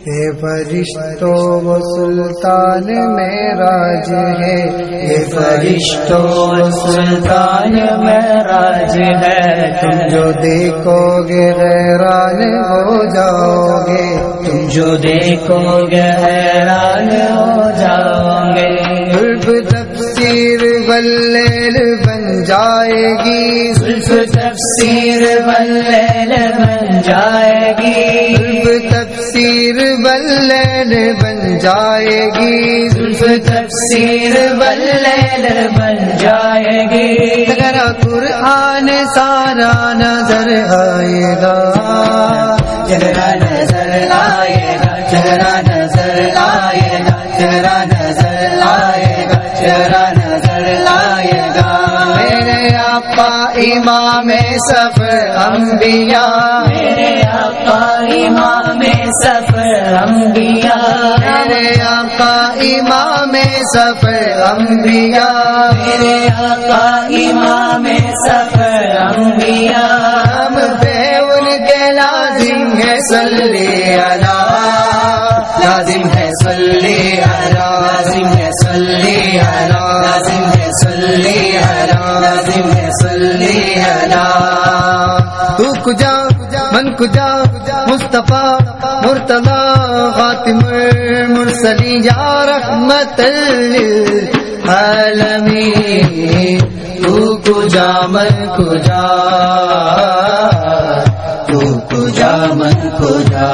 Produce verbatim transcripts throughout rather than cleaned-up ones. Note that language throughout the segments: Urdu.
یہ فرشتوں و سلطان معراج ہے، یہ فرشتوں و سلطان معراج ہے، تم جو دیکھو گے حیران ہو جاؤ گے، تم جو دیکھو گے حیران ہو جاؤ گے۔ زلف تفسیر واللیل بن جائے گی، زلف تفسیر واللیل بن جائے گی، زلف تفسیر واللیل بن جائے گی، زلف تفسیر واللیل بن جائے گی۔ تیرا قرآن سارا نظر آئے گا، چہرہ نظر آئے گا، چہرہ نظر آئے گا، چہرہ نظر آئے گا، چہرہ نظر آئے گا۔ میرے آقا امام سفر انبیاء، میرے آقا امام سفر انبیاء، میرے آقا امام سفر انبیاء، میرے آقا امام سفر انبیاء۔ ہم پہ ان کے لازم ہے صلی اللہ، لازم ہے صلی اللہ، لازم ہے صلی اللہ، لازم ہے صلی اللہ، لازم ہے صلی اللہ۔ تو کجا من کجا مصطفیٰ مرتضی خاتم المرسلین یا رحمت للعالمین، تو کجا من کجا، تو کجا من کجا،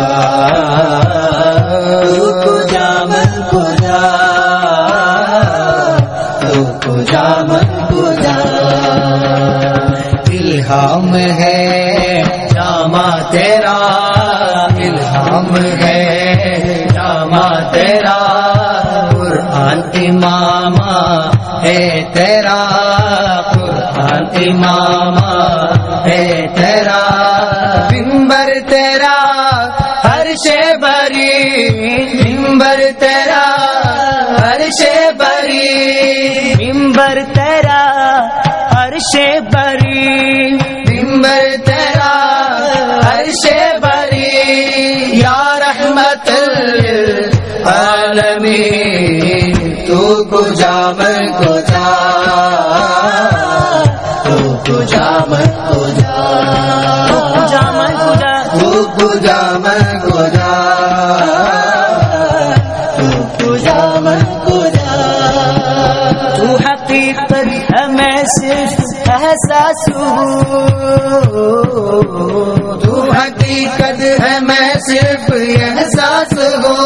تو کجا من کجا، تو کجا من کجا۔ الہام ہے جامع تیرا، الہام ہے جامع تیرا، قرآن امام ہے تیرا، قرآن امام ہے تیرا، منبر تیرا عرش بری، منبر تیرا عرش بری، منبر تیرا عرش بری، منبر تیرا عرش بری، یا رحمت للعالمین، تو کجا من کجا، تو کجا من کجا، تو کجا من کجا، تو کجا من کجا، تو کجا من کجا۔ تو حقیقت ہمیں صرف احساس ہو، تو حقیقت ہے میں صرف احساس ہو،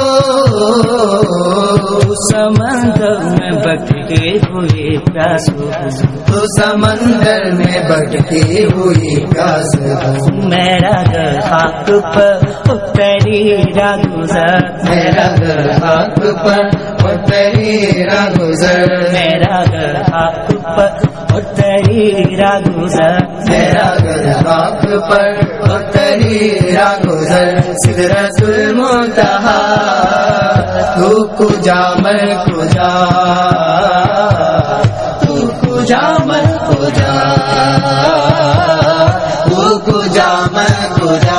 سمندر میں بٹکے ہوئے پیاس ہو، تو سمندر میں بٹکے ہوئے پیاس ہو، میرا گھر خاک پر تیرا گزر، میرا گھر خاک پر تیرا گزر، میرا گھر خاک پر تیرا گزر، میرا گھر خاک پر تیرا گزر، سدرۃ المنتہا تو کجا من کجا، تو کجا من کجا، تو کجا من کجا،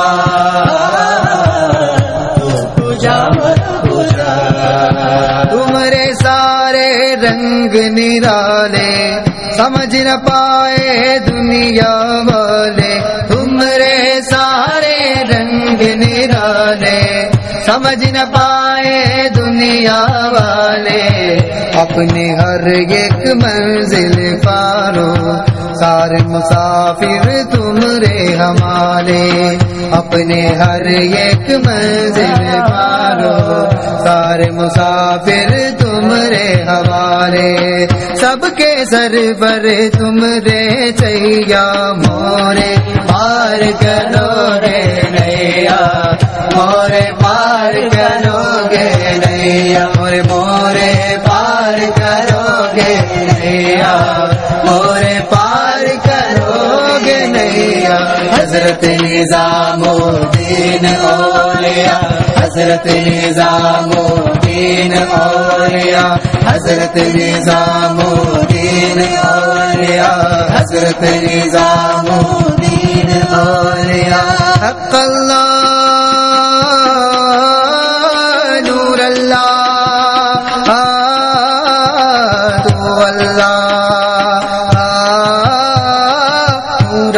تو کجا من کجا۔ تمہارے سارے رنگ نرالے سمجھ نہ پائے دنیا والے، تمہارے سارے رنگ نرالے سمجھ نہ پائے دنیا والے، اپنے ہر ایک منزل پارو سارے مسافر تمہارے ہمارے، اپنے ہر ایک منزل پارو سارے مسافر تمہارے ہمارے، سب کے سر پر تمہارے چہیا، مورے پار کرو گے نیا، مورے پار کرو گے نیا، مورے مورے پار کرو گے نیا، مورے پار کرو گے نیا۔ حضرت نظام الدین اولیاء، حضرت نظام الدین اولیاء، حضرت نظام الدین اولیاء، حضرت نظام الدین اولیاء، حق اللہ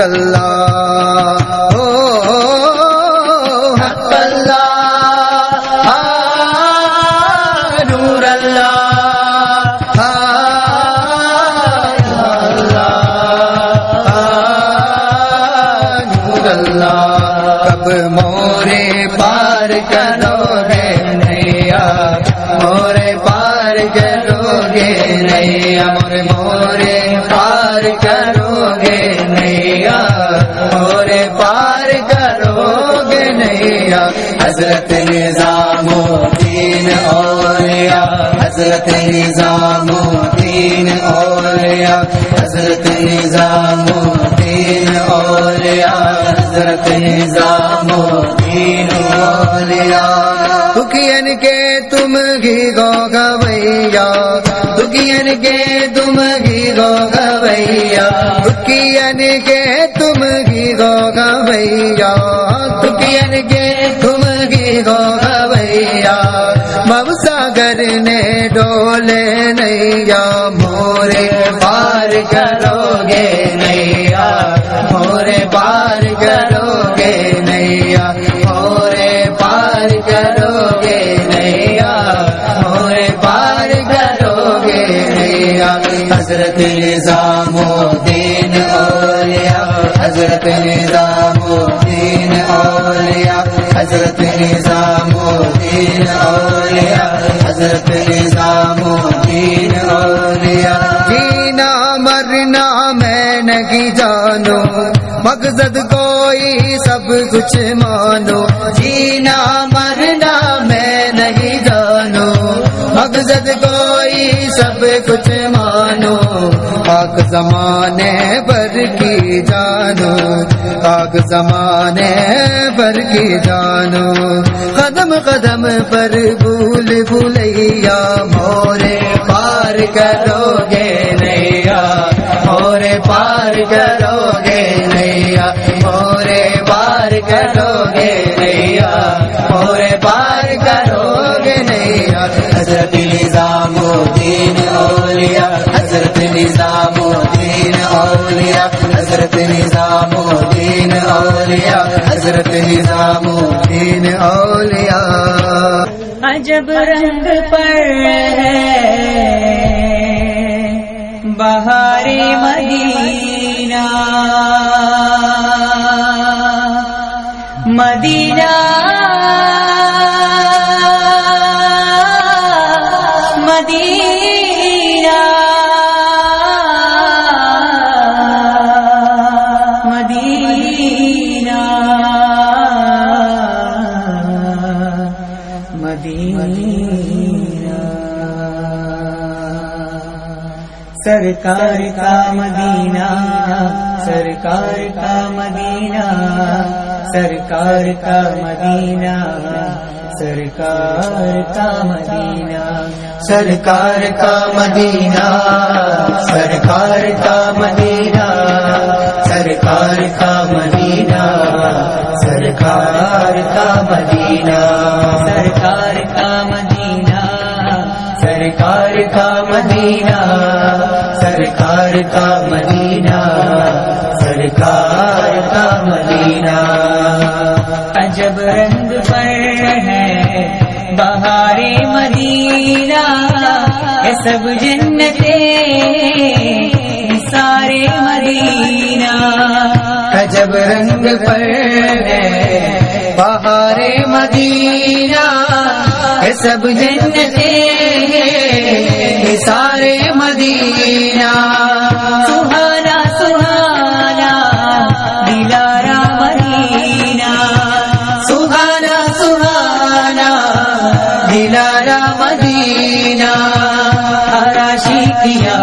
اللہ حق اللہ نور اللہ نور اللہ کب مورے پار کرو گے نیا مورے پار کرو گے نیا مورے مورے پار کرو گے نیا مورے پار کرو گے نیا حضرت نظام الدین اولیاء حضرت نظام الدین اولیاء حضرت نظام الدین اولیاء حضرت نظام الدین اولیاء دکھین کے تم ہی گو گویا دکھین کے تم ہی گو گویا دکھین کے تم ہی گو گویا دکھین کے تم ہی گو گویا مب ساگر نے ڈولے نیا مورے پار کرو گے نیا مورے پار کرو گے نیا مورے پار کرو گے نیا مورے پار کرو گے نیا حضرت نظام الدین اولیاء حضرت نظام الدین اولیاء حضرت نظام الدین اولیاء حضرت نظام الدین اولیاء جینا مرنا میں نہیں جانو مقصد کوئی سب کچھ مانو جینا مرنا میں نہیں جانو مقصد کوئی سب کچھ مانو پاک زمانے پر کی جانو پاک زمانے پر کی جانو قدم قدم پر بھول بھولیا مورے پار کرو گے نیا مورے پار کرو گے نیا مورے پار کرو گے نیا مورے پار کرو گے نیا حضرت نظام الدین اولیاء حضرت نظام الدین اولیاء حضرت نظام الدین اولیاء حضرت نظام الدین اولیاء عجب رنگ پر ہے بہار مدینہ مدینہ مدینہ مدینہ مدینہ سرکار کا مدینہ سرکار کا مدینہ سرکار کا مدینہ سرکار کا مدینہ سرکار کا مدینہ سرکار کا مدینہ سرکار کا مدینہ سرکار کا مدینہ سرکار کا مدینہ سرکار کا مدینہ سرکار کا مدینہ سرکار کا مدینہ عجب رنگ پر ہے بہار مدینہ یہ سب جنتے سارے مدینہ عجب رنگ پر ہے بہار مدینہ یہ سب جنتے سارے مدینہ سہانا سہانا دلارا مدینہ سہانا سہانا دلارا مدینہ آراشی کیا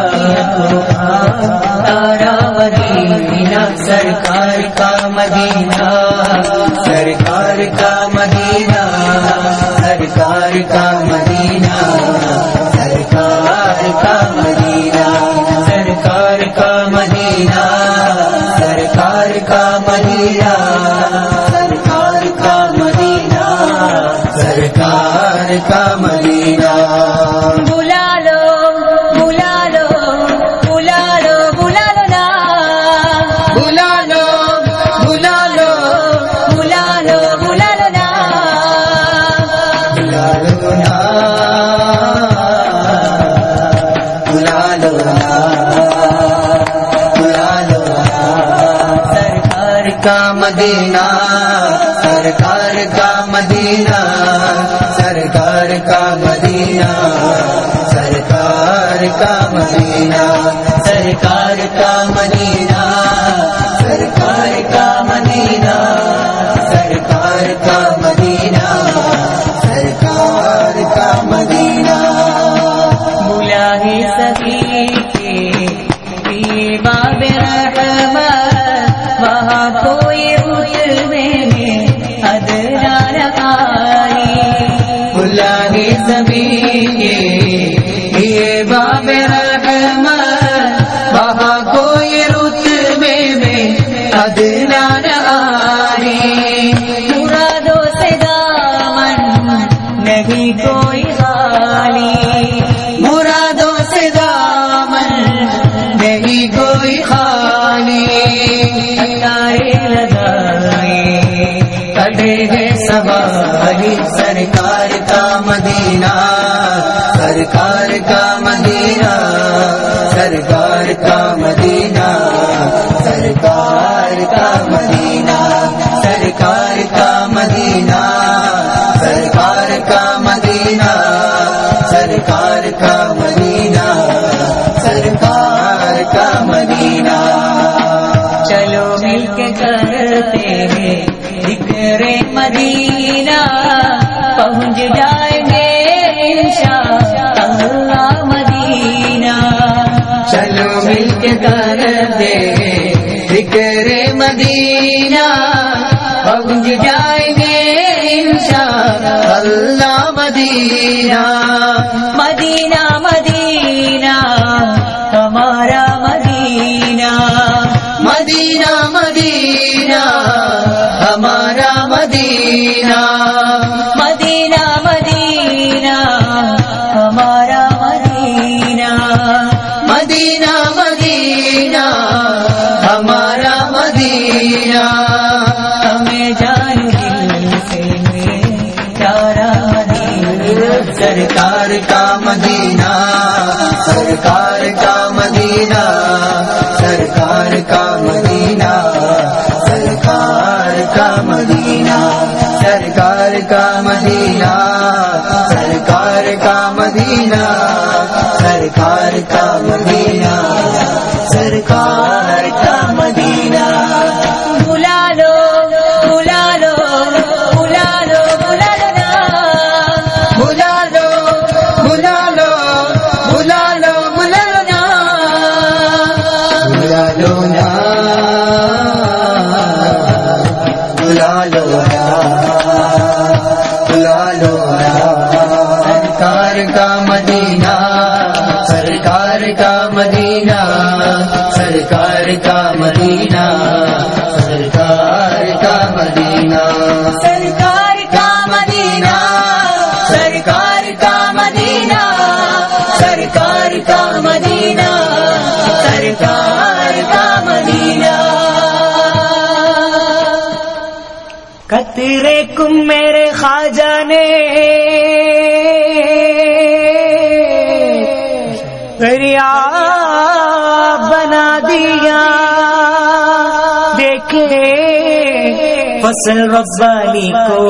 تارا مدینہ سرکار کا مدینہ سرکار کا مدینہ سرکار کا مدینہ سرکار کا مدینہ سرکار کا مدینہ سرکار کا مدینہ سرکار کا مدینہ سرکار کا مدینہ بلا لو بلا لو بلا لو بلا لو نا بلا لو کا مدینہ سرکار کا مدینہ سرکار کا مدینہ سرکار کا مدینہ سرکار کا مدینہ سرکار کا مدینہ سرکار کا مدینہ سرکار کا مدینہ بلا ہے سبھی کے پیے باب رحمت وہاں کوئی رتبے میں ادنا نہ آئی بلا ہے سبھی کے پیے باب رحمت وہاں کوئی رتبے میں ادنا نہ آئی مرادوں سے دامن نہیں کوئی خالی مرادوں سے دامن نہیں کوئی خالی نعرے لگائے کڑے ہے سواری سرکار کا مدینہ سرکار کا مدینہ سرکار کا مدینہ سرکار کا مدینہ سرکار کا مدینہ سرکار کا مدینہ سرکار کا مدینہ سرکار کا مدینہ چلو مل کے کرتے ہیں ذکر مدینہ پہنچ جائیں گے انشاءاللہ مدینہ چلو مل کے کرتے ہیں ذکر مدینہ پہنچ جائیں گے انشاءاللہ مدینہ مدینہ مدینہ ہمارا مدینہ مدینہ مدینہ ہمارا مدینہ مدینہ مدینہ ہمارا مدینہ مدینہ مدینہ ہمارا مدینہ ہمیں جان دل سے پیارا مدینہ سرکار کا مدینہ سرکار کا مدینہ سرکار کا مدینہ سرکار کا مدینہ سرکار کا مدینہ سرکار کا مدینہ سرکار کا مدینہ سرکار کا مدینہ بلا لو بلا لو بلا لو بلا لو بلا لو بلا لو بلا لو بلا لو بلا لو نا بلا لو نا بلا لو نا سرکار کا مدینہ سرکار کا مدینہ سرکار کا مدینہ سرکار کا مدینہ سرکار کا مدینہ سرکار کا مدینہ سرکار کا مدینہ سرکار کا مدینہ قطرے کم میرے خواجہ نے دریا بنا دیا دیکھے فصل ربانی کو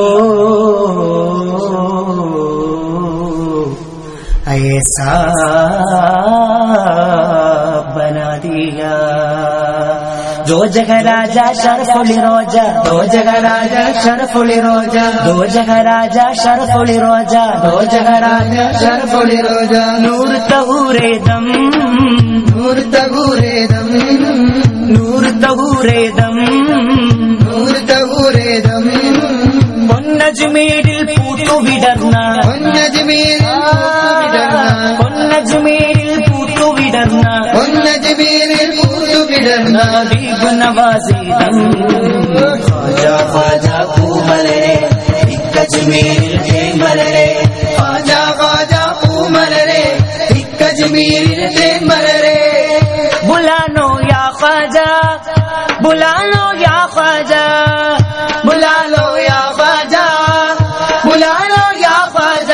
ایسا بنا دیا دو جگہ راجا شرف علی روجا دو جگہ راجا شرف علی روجا دو جگہ راجا شرف علی روجا دو جگہ راجا شرف علی روجا نور تہورے دم نور تغورے دم نور تہورے دم نور تغورے دم പൊന്നജ്മീരിൽ പൂത്തു വിടർന്ന പൊന്നജ്മീരിൽ പൊന്നജ്മീരിൽ പൂത്തു വിടർന്ന പൊന്നജ്മീരിൽ പൂത്തു വിടർന്ന ഹബീബ് നവാസിദം ഖാജ ഖാജ പൂമലരെ ഇക്കജ്മീരിൽ തേൻമലരെ ഖാജ ഖാജ പൂമലരെ ഇക്കജ്മീരിൽ തേൻമലരെ ബുലാനോ യാ ഖാജ ബുലാനോ യാ ഖാജ ബുലാലോ യാ ഖാജ ബുലാലോ യാ ഖാജ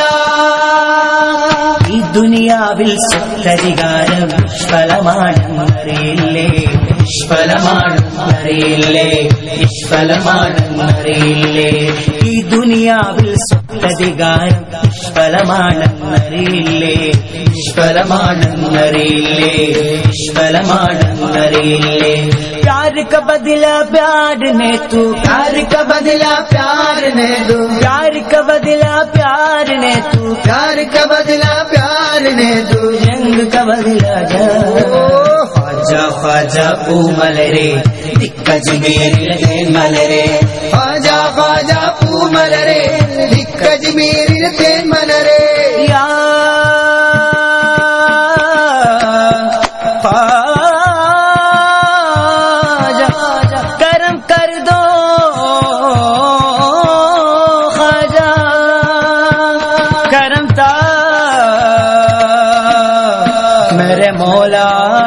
ഈ ദുനിയാവിൽ സുഖധികാരം ഫലമാണെന്നറിയില്ലേ നിഷ്ഫലമാണെന്നറിയില്ലേ, നിഷ്ഫലമാണെന്നറിയില്ലേ. ഈ ദുനിയാവിൽ സ്വത്തധികാരം നിഷ്ഫലമാണെന്നറിയില്ലേ, നിഷ്ഫലമാണെന്നറിയില്ലേ, നിഷ്ഫലമാണെന്നറിയില്ലേ. प्यार का बदला प्यार ने तू, प्यार का बदला प्यार ने दो, प्यार का बदला प्यार ने तू, प्यार का बदला प्यार ने दो, रंग का बदला जा. ख्वाजा ख्वाजा ओ मलरे दिक्कज मेरे मलरे, ख्वाजा ख्वाजा पू मलरे दिक्कज मेरे ते मलरे. या ख्वाजा करम कर दो ख्वाजा, करम था मेरे मौला.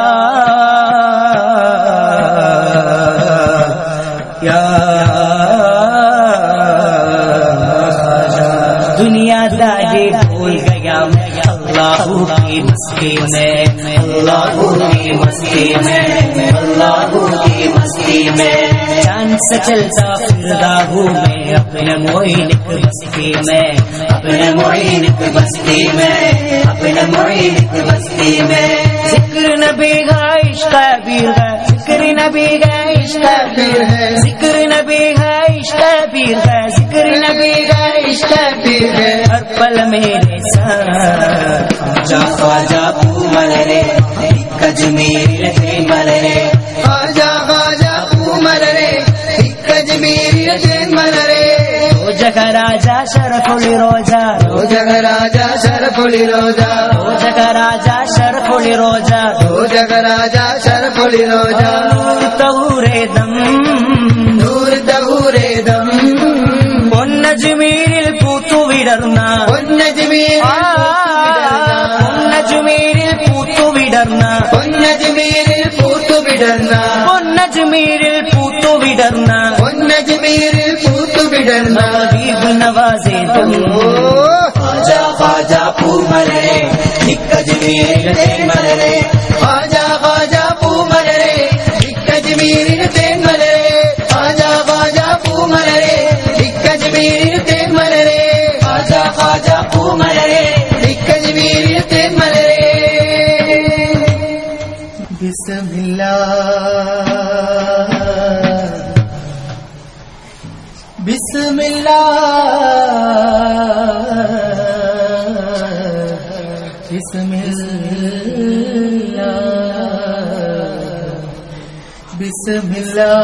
दुनियादारी भूल गया मैं अल्लाह की मस्ती में, अल्लाह की मस्ती में, अल्लाह की मस्ती में. जान से चलता फिरता हूँ मैं अपने मोइन की बस्ती में, अपने मोइन की बस्ती में, अपने मोइन की बस्ती में. जिक्र नबी का इश्क पीर है, जिक्र नबी का इश्क पीर है, जिक्र नबी का इश्क पीर है, जिक्र नबी का इश्क पीर है. हर पल मेरे साथ ख्वाजा ख्वाजा पू मलरे दिक्कज मेरे ते मलरे, ख्वाजा ख्वाजा पू मलरे दिक्कज मेरे ते मलरे. ओ जगह राजा शरफुल रोजा, ओ जगह राजा शरफुल रोजा, ओ जगह राजा शरफुल रोजा, ओ जगह राजा शरफुल रोजा. नूर तहूरे दम, नूर तहूरे दम, പൊന്നജ്മീരിൽ പൂത്തുവിടർന്ന, പൊന്നജ്മീരിൽ പൊന്നജ്മീരിൽ പൂത്തുവിടർന്ന, പൊന്നജ്മീരിൽ പൂത്തുവിടർന്ന, പൊന്നജ്മീരിൽ പൂത്തുവിടർന്ന, പൊന്നജ്മീരിൽ പൂത്തുവിടർന്ന. ഹബീബ് നവാസേ തും. ഖവാജ ഖവാജ പൂ മലരെ ദിക്ക്കജ് മേരിൽ തേ മലരെ, ख्वाजा ख्वाजा पू मलरे दिक्कज मेरे ते मलरे, ख्वाजा ख्वाजा पू मलरे दिक्कज मेरे ते मलरे, ഖവാജ ഖവാജ പൂ മലരെ. दिक्कज मेरे ते मलरे. बिस्मिल्लाह बिस्मिल्लाह बिस्मिल्लाह बिस्मिल्लाह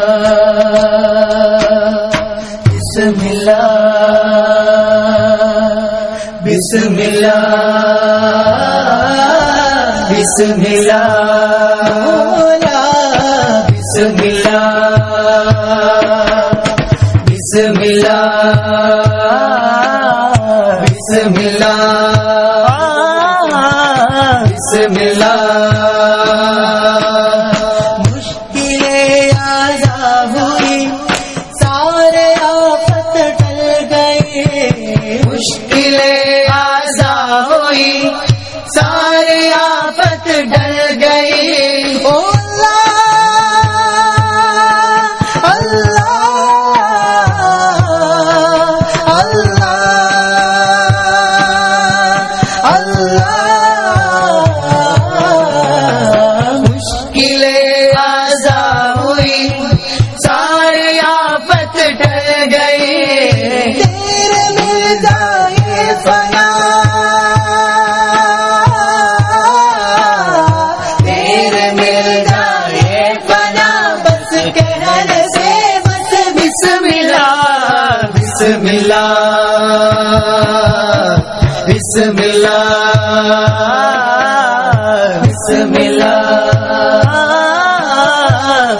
बिस्मिल्लाह बिस्मिल्लाह बिस्मिल्लाह बिस्मिल्लाह बिस्मिल्लाह बिस्मिल्लाह बिस्मिल्लाह. मुश्किलें आज़ा हुई सारे आफत टल गए, मुश्किलें आज़ा हुई सारे आफत डल गए. ओ अल्लाह अल्लाह अल्लाह अल्लाह. मुश्किलें आज़ा हुई सारे आफत डल गए, तेरे मिल जाए फना, तेरे मिल जाए फना, बस कहने से बस बिस्मिल्लाह बिस्मिल्लाह बिस्मिल्लाह बिस्मिल्लाह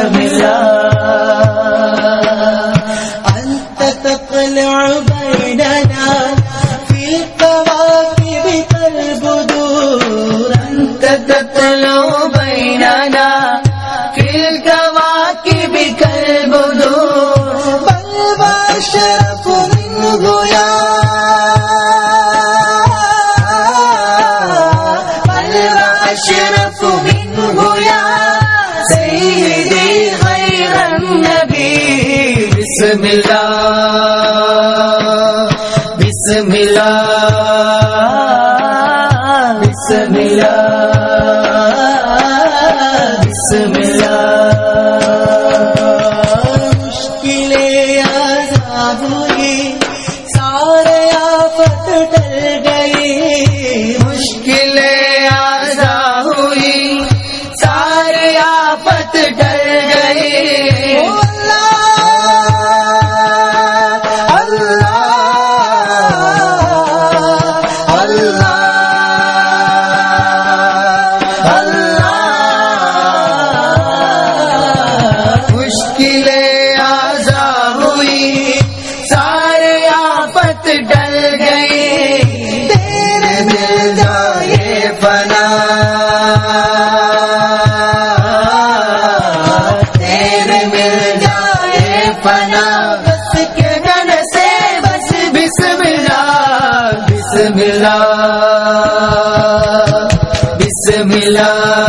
बिस्मिल्लाह. أنت تطلع بيننا في الكواكب كالبدور، أنت تطلع بيننا في الكواكب كالبدور. بل وأشرف منه يا بل وأشرف منه بسم اللہ بسم اللہ بسم اللہ مشکلیں آزاد ہوئی سارے آفت ٹل گئی مشکلیں آزاد ہوئی سارے آفت ٹل گئی ڈل گئی تیرے مل جائے فنا تیرے مل جائے فنا بس کے گن سے بس بسم اللہ بسم اللہ بسم اللہ